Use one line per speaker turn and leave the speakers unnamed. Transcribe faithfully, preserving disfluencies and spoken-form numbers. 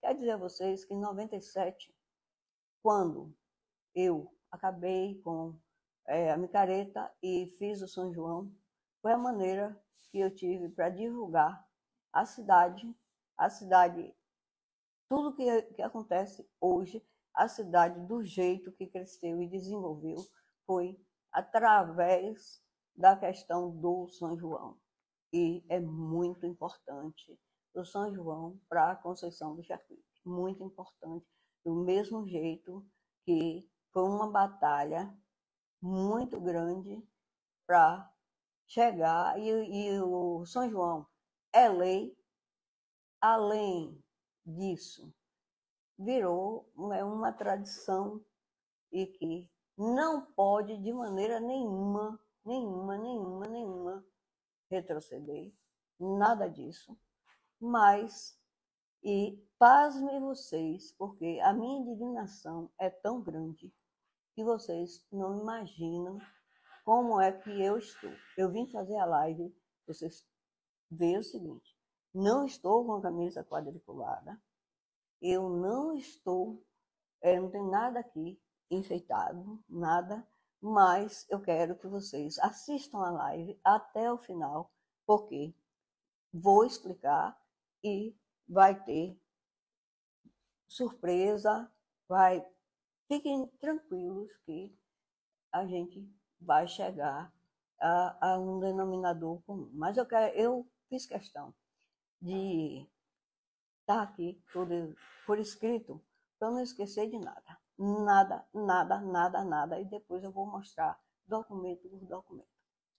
Quero dizer a vocês que em noventa e sete, quando eu acabei com é, a micareta e fiz o São João, foi a maneira que eu tive para divulgar a cidade, a cidade, tudo que, que acontece hoje, a cidade do jeito que cresceu e desenvolveu foi através da questão do São João. E é muito importante o São João para a Conceição do Jacuípe, muito importante, do mesmo jeito que foi uma batalha muito grande para chegar, e, e o São João é lei. Além disso, virou é uma tradição e que não pode de maneira nenhuma, nenhuma, nenhuma, nenhuma retroceder, nada disso. Mas, e pasmem vocês, porque a minha indignação é tão grande que vocês não imaginam como é que eu estou. Eu vim fazer a live, vocês veem o seguinte, não estou com a camisa quadriculada, eu não estou, é, não tem nada aqui enfeitado, nada, mas eu quero que vocês assistam a live até o final, porque vou explicar e vai ter surpresa, vai, fiquem tranquilos que a gente vai chegar a, a um denominador comum. Mas eu, quero, eu fiz questão de estar aqui por, por escrito, para não esquecer de nada. Nada, nada, nada, nada. E depois eu vou mostrar documento por documento.